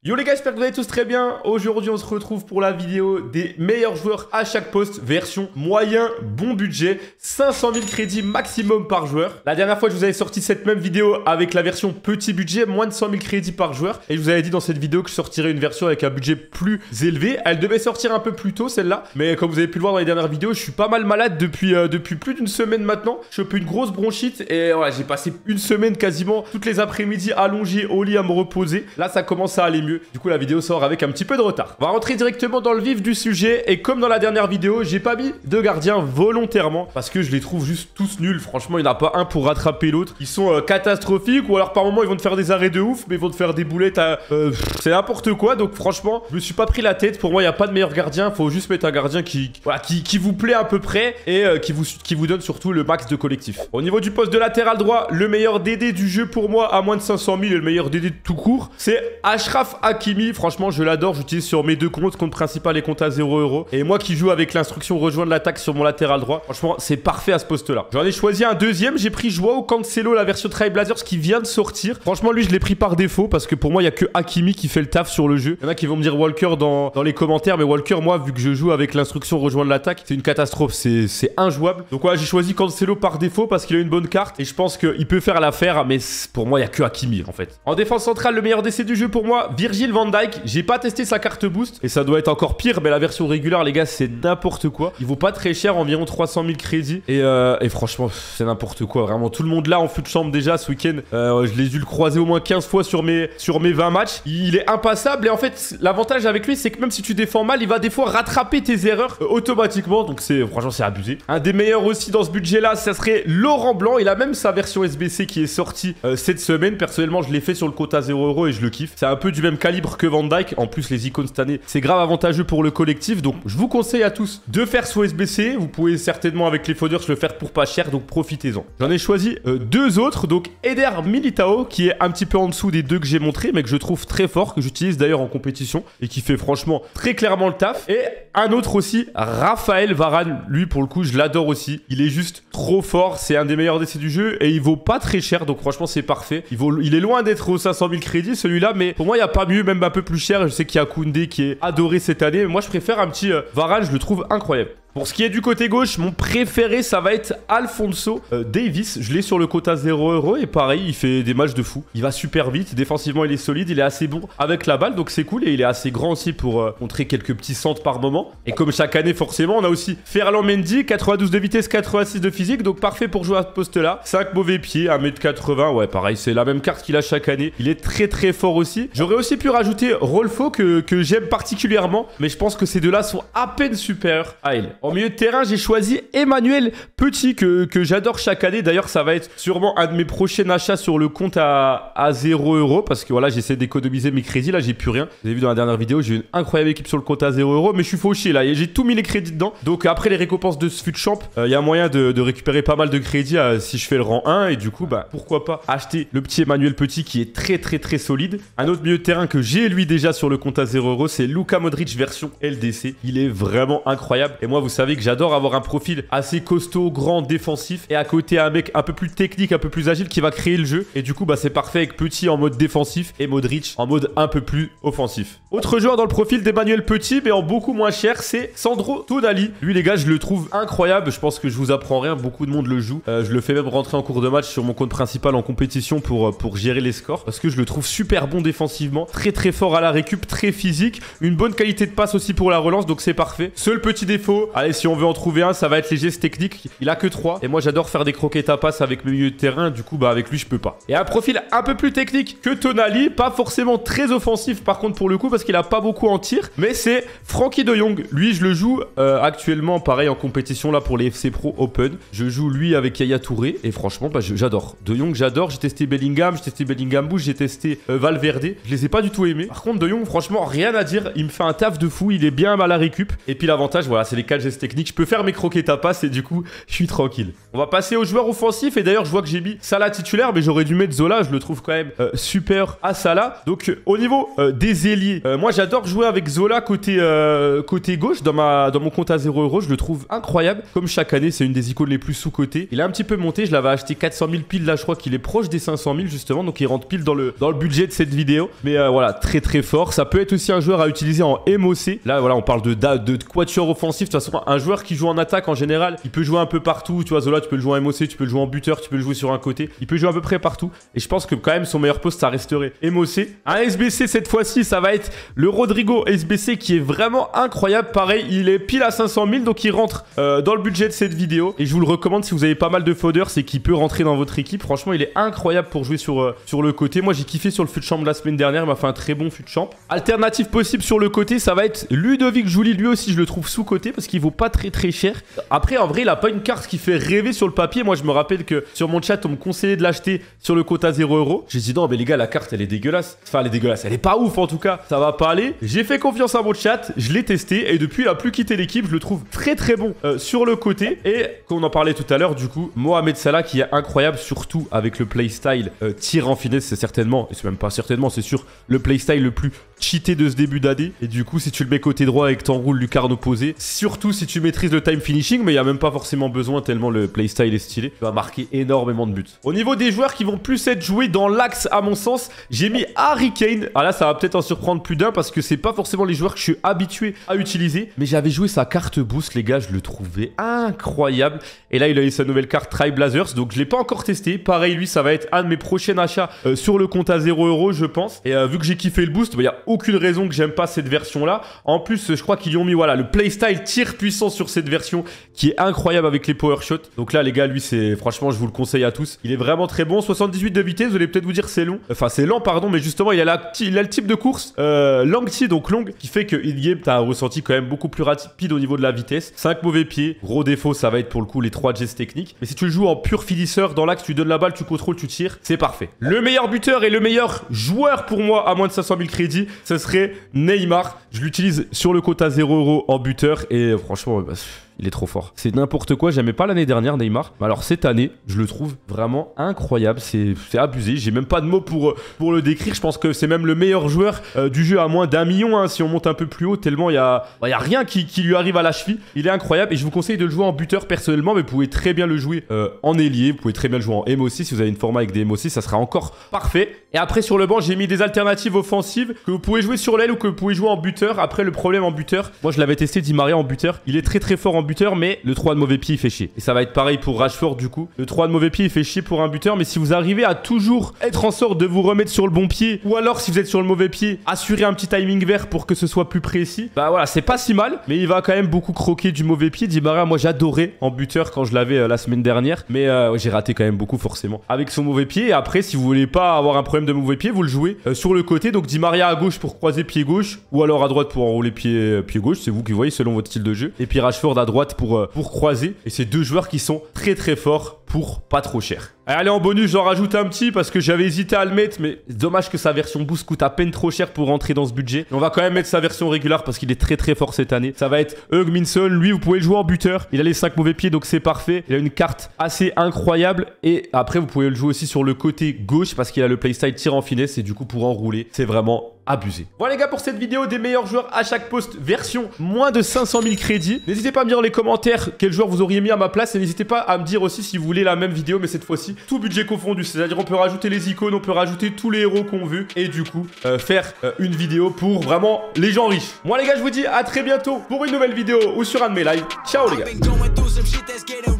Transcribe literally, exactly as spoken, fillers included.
Yo les gars, j'espère que vous allez tous très bien. Aujourd'hui on se retrouve pour la vidéo des meilleurs joueurs à chaque poste, version moyen, bon budget, cinq cent mille crédits maximum par joueur. La dernière fois je vous avais sorti cette même vidéo avec la version petit budget, moins de cent mille crédits par joueur. Et je vous avais dit dans cette vidéo que je sortirais une version avec un budget plus élevé. Elle devait sortir un peu plus tôt celle-là, mais comme vous avez pu le voir dans les dernières vidéos, je suis pas mal malade depuis, euh, depuis plus d'une semaine maintenant. Je chopé une grosse bronchite et voilà, j'ai passé une semaine quasiment toutes les après-midi allongé au lit à me reposer. Là ça commence à aller mieux. Du coup la vidéo sort avec un petit peu de retard. On va rentrer directement dans le vif du sujet. Et comme dans la dernière vidéo, j'ai pas mis de gardien volontairement parce que je les trouve juste tous nuls. Franchement il n'y en a pas un pour rattraper l'autre. Ils sont euh, catastrophiques. Ou alors par moment ils vont te faire des arrêts de ouf, mais ils vont te faire des boulettes à... Euh, c'est n'importe quoi. Donc franchement je me suis pas pris la tête. Pour moi il n'y a pas de meilleur gardien. Faut juste mettre un gardien qui, voilà, qui, qui vous plaît à peu près. Et euh, qui, vous, qui vous donne surtout le max de collectif. Au niveau du poste de latéral droit, le meilleur D D du jeu pour moi à moins de cinq cent mille. Et le meilleur D D de tout court, c'est Achraf Hakimi. Franchement, je l'adore. J'utilise sur mes deux comptes, compte principal et compte à zéro euro. Et moi qui joue avec l'instruction rejoindre l'attaque sur mon latéral droit, franchement, c'est parfait à ce poste-là. J'en ai choisi un deuxième. J'ai pris Joao Cancelo, la version Trailblazers qui vient de sortir. Franchement, lui, je l'ai pris par défaut parce que pour moi, il n'y a que Hakimi qui fait le taf sur le jeu. Il y en a qui vont me dire Walker dans, dans les commentaires. Mais Walker, moi, vu que je joue avec l'instruction rejoindre l'attaque, c'est une catastrophe. C'est injouable. Donc, voilà, j'ai choisi Cancelo par défaut parce qu'il a une bonne carte. Et je pense qu'il peut faire l'affaire. Mais pour moi, il n'y a que Hakimi, en fait. En défense centrale, le meilleur D C du jeu pour moi, Virgil van Dijk. J'ai pas testé sa carte boost et ça doit être encore pire, mais la version régulière les gars c'est n'importe quoi. Il vaut pas très cher, environ trois cent mille crédits et, euh, et franchement c'est n'importe quoi. Vraiment tout le monde là en fut de chambre déjà ce week-end. Euh, je l'ai dû le croiser au moins quinze fois sur mes, sur mes vingt matchs. Il est impassable et en fait l'avantage avec lui c'est que même si tu défends mal il va des fois rattraper tes erreurs euh, automatiquement. Donc c'est franchement c'est abusé. Un des meilleurs aussi dans ce budget là ça serait Laurent Blanc. Il a même sa version S B C qui est sortie euh, cette semaine. Personnellement je l'ai fait sur le quota zéro euro et je le kiffe. C'est un peu du même calibre que Van Dijk. En plus les icônes cette année c'est grave avantageux pour le collectif, donc je vous conseille à tous de faire sous S B C. Vous pouvez certainement avec les Foders le faire pour pas cher, donc profitez-en. J'en ai choisi euh, deux autres, donc Eder Militao qui est un petit peu en dessous des deux que j'ai montré mais que je trouve très fort, que j'utilise d'ailleurs en compétition et qui fait franchement très clairement le taf. Et un autre aussi, Raphaël Varane, lui pour le coup je l'adore aussi, il est juste trop fort, c'est un des meilleurs D C du jeu et il vaut pas très cher, donc franchement c'est parfait. Il, vaut, il est loin d'être aux cinq cent mille crédits celui-là, mais pour moi il n'y a pas mieux, même un peu plus cher. Je sais qu'il y a Koundé qui est adoré cette année, mais moi je préfère un petit euh, Varane, je le trouve incroyable. Pour ce qui est du côté gauche, mon préféré, ça va être Alphonso euh, Davies. Je l'ai sur le quota zéro euro et pareil, il fait des matchs de fou. Il va super vite, défensivement il est solide, il est assez bon avec la balle, donc c'est cool. Et il est assez grand aussi pour euh, montrer quelques petits centres par moment. Et comme chaque année forcément, on a aussi Ferland Mendy, quatre-vingt-douze de vitesse, quatre-vingt-six de physique, donc parfait pour jouer à ce poste-là. cinq mauvais pieds, un mètre quatre-vingts, ouais pareil, c'est la même carte qu'il a chaque année. Il est très très fort aussi. J'aurais aussi pu rajouter Rolfo que, que j'aime particulièrement, mais je pense que ces deux-là sont à peine supérieurs à elle. En milieu de terrain, j'ai choisi Emmanuel Petit que, que j'adore chaque année. D'ailleurs, ça va être sûrement un de mes prochains achats sur le compte à, à zéro euro parce que voilà, j'essaie d'économiser mes crédits. Là, j'ai plus rien. Vous avez vu dans la dernière vidéo, j'ai une incroyable équipe sur le compte à zéro euro, mais je suis fauché là. J'ai tout mis les crédits dedans. Donc après les récompenses de ce fut champ, il euh, y a moyen de, de récupérer pas mal de crédits euh, si je fais le rang un. Et du coup, bah pourquoi pas acheter le petit Emmanuel Petit qui est très très très solide. Un autre milieu de terrain que j'ai lui déjà sur le compte à zéro euro, c'est Luka Modric version L D C. Il est vraiment incroyable. Et moi, vous savez que j'adore avoir un profil assez costaud, grand, défensif et à côté un mec un peu plus technique, un peu plus agile qui va créer le jeu. Et du coup, bah c'est parfait avec Petit en mode défensif et Modric en mode un peu plus offensif. Autre joueur dans le profil d'Emmanuel Petit, mais en beaucoup moins cher, c'est Sandro Tonali. Lui, les gars, je le trouve incroyable. Je pense que je vous apprends rien. Beaucoup de monde le joue. Euh, je le fais même rentrer en cours de match sur mon compte principal en compétition pour, pour gérer les scores parce que je le trouve super bon défensivement, très très fort à la récup, très physique, une bonne qualité de passe aussi pour la relance, donc c'est parfait. Seul petit défaut, allez, si on veut en trouver un, ça va être les gestes techniques. Il a que trois et moi j'adore faire des croquettes à passe avec mes milieux de terrain, du coup bah avec lui je peux pas. Et un profil un peu plus technique que Tonali, pas forcément très offensif par contre pour le coup parce qu'il a pas beaucoup en tir, mais c'est Frankie de Jong. Lui je le joue euh, actuellement pareil en compétition là pour les F C Pro Open. Je joue lui avec Yaya Touré et franchement bah j'adore. De Jong j'adore, j'ai testé Bellingham, j'ai testé Bellingham Bush, j'ai testé euh, Valverde. Je les ai pas du tout aimés. Par contre De Jong franchement rien à dire, il me fait un taf de fou, il est bien à la récup. Et puis l'avantage voilà c'est les quatre geste technique. Je peux faire mes croquettes à passe et du coup, je suis tranquille. On va passer aux joueurs offensifs. Et d'ailleurs, je vois que j'ai mis Salah titulaire, mais j'aurais dû mettre Zola. Je le trouve quand même euh, super à Salah. Donc, euh, au niveau euh, des ailiers, euh, moi, j'adore jouer avec Zola côté, euh, côté gauche dans, ma, dans mon compte à zéro euro. Je le trouve incroyable. Comme chaque année, c'est une des icônes les plus sous-cotées. Il a un petit peu monté. Je l'avais acheté quatre cent mille pile. Là, je crois qu'il est proche des cinq cent mille justement. Donc, il rentre pile dans le, dans le budget de cette vidéo. Mais euh, voilà, très très fort. Ça peut être aussi un joueur à utiliser en M O C. Là, voilà, on parle de, de, de quatuor offensif. De toute façon, un joueur qui joue en attaque en général, il peut jouer un peu partout. Tu vois, Zola, tu peux le jouer en M O C, tu peux le jouer en buteur, tu peux le jouer sur un côté. Il peut jouer à peu près partout. Et je pense que quand même, son meilleur poste, ça resterait M O C. Un S B C cette fois-ci, ça va être le Rodrigo S B C qui est vraiment incroyable. Pareil, il est pile à cinq cent mille, donc il rentre euh, dans le budget de cette vidéo. Et je vous le recommande si vous avez pas mal de fodeurs, c'est qu'il peut rentrer dans votre équipe. Franchement, il est incroyable pour jouer sur, euh, sur le côté. Moi, j'ai kiffé sur le fut de champ de la semaine dernière. Il m'a fait un très bon fut de champ. Alternative possible sur le côté, ça va être Ludovic Jouli. Lui aussi, je le trouve sous-côté parce qu'il vaut pas très très cher. Après, en vrai, il a pas une carte qui fait rêver sur le papier. Moi, je me rappelle que sur mon chat, on me conseillait de l'acheter sur le compte à zéro euro. J'ai dit non, mais les gars, la carte, elle est dégueulasse. Enfin, elle est dégueulasse. Elle est pas ouf en tout cas. Ça va pas aller. J'ai fait confiance à mon chat. Je l'ai testé et depuis, il a plus quitté l'équipe. Je le trouve très très bon euh, sur le côté. Et comme on en parlait tout à l'heure, du coup, Mohamed Salah qui est incroyable, surtout avec le playstyle euh, tir en finesse. C'est certainement, et c'est même pas certainement, c'est sûr, le playstyle le plus cheaté de ce début d'année. Et du coup, si tu le mets côté droit et que t'enroules lucarne opposée, surtout si tu maîtrises le time finishing, mais il n'y a même pas forcément besoin tellement le playstyle est stylé, tu vas marquer énormément de buts. Au niveau des joueurs qui vont plus être joués dans l'axe, à mon sens, j'ai mis Harry Kane. Ah là, ça va peut-être en surprendre plus d'un parce que c'est pas forcément les joueurs que je suis habitué à utiliser. Mais j'avais joué sa carte boost, les gars, je le trouvais incroyable. Et là, il a eu sa nouvelle carte Try Blazers, donc je l'ai pas encore testé. Pareil, lui, ça va être un de mes prochains achats euh, sur le compte à zéro euro, je pense. Et euh, vu que j'ai kiffé le boost, il bah, n'y a aucune raison que j'aime pas cette version-là. En plus, je crois qu'ils y ont mis voilà, le playstyle tir puissant sur cette version qui est incroyable avec les power shots. Donc là, les gars, lui, c'est franchement, je vous le conseille à tous. Il est vraiment très bon. soixante-dix-huit de vitesse, vous allez peut-être vous dire c'est long. Enfin, c'est lent, pardon, mais justement, il a, la, il a le type de course euh, lengthy, donc longue, qui fait que in-game, tu as un ressenti quand même beaucoup plus rapide au niveau de la vitesse. cinq mauvais pieds. Gros défaut, ça va être pour le coup les trois gestes techniques. Mais si tu le joues en pur finisseur, dans l'axe, tu donnes la balle, tu contrôles, tu tires, c'est parfait. Le meilleur buteur et le meilleur joueur pour moi à moins de cinq cent mille crédits, ce serait Neymar. Je l'utilise sur le compte à zéro euro en buteur et euh, franchement, bah, il est trop fort. C'est n'importe quoi. J'aimais pas l'année dernière Neymar. Alors cette année, je le trouve vraiment incroyable. C'est abusé. J'ai même pas de mots pour, pour le décrire. Je pense que c'est même le meilleur joueur euh, du jeu à moins d'un million. Hein, si on monte un peu plus haut, tellement il y a, bah, y a rien qui, qui lui arrive à la cheville. Il est incroyable et je vous conseille de le jouer en buteur personnellement. Mais vous pouvez très bien le jouer euh, en ailier. Vous pouvez très bien le jouer en M O C. Si vous avez une format avec des M O C, ça sera encore parfait. Et après sur le banc, j'ai mis des alternatives offensives que vous pouvez jouer sur l'aile ou que vous pouvez jouer en buteur. Après le problème en buteur, moi je l'avais testé Di Maria en buteur. Il est très très fort en buteur, mais le trois de mauvais pied il fait chier. Et ça va être pareil pour Rashford du coup. Le trois de mauvais pied il fait chier pour un buteur, mais si vous arrivez à toujours être en sorte de vous remettre sur le bon pied, ou alors si vous êtes sur le mauvais pied, assurer un petit timing vert pour que ce soit plus précis, bah voilà, c'est pas si mal, mais il va quand même beaucoup croquer du mauvais pied. Di Maria, moi j'adorais en buteur quand je l'avais euh, la semaine dernière, mais euh, j'ai raté quand même beaucoup forcément avec son mauvais pied. Et après, si vous voulez pas avoir un problème de mauvais pied, vous le jouez euh, sur le côté, donc Di Maria à gauche pour croiser pied gauche, ou alors à droite pour enrouler pied, euh, pied gauche, c'est vous qui voyez selon votre style de jeu, et puis Rashford à droite pour, euh, pour croiser. Et c'est deux joueurs qui sont très très forts pour pas trop cher. Allez, en bonus, j'en rajoute un petit parce que j'avais hésité à le mettre, mais dommage que sa version boost coûte à peine trop cher pour rentrer dans ce budget. On va quand même mettre sa version régulière parce qu'il est très très fort cette année. Ça va être Heung-min Son. Lui, vous pouvez le jouer en buteur. Il a les cinq mauvais pieds, donc c'est parfait. Il a une carte assez incroyable. Et après, vous pouvez le jouer aussi sur le côté gauche parce qu'il a le playstyle tir en finesse et du coup, pour enrouler, c'est vraiment abusé. Voilà les gars, pour cette vidéo des meilleurs joueurs à chaque poste version moins de cinq cent mille crédits. N'hésitez pas à me dire dans les commentaires quel joueur vous auriez mis à ma place et n'hésitez pas à me dire aussi si vous voulez la même vidéo mais cette fois-ci tout budget confondu, c'est-à-dire on peut rajouter les icônes, on peut rajouter tous les héros qu'on veut et du coup euh, faire euh, une vidéo pour vraiment les gens riches. Moi les gars, je vous dis à très bientôt pour une nouvelle vidéo ou sur un de mes lives. Ciao les gars.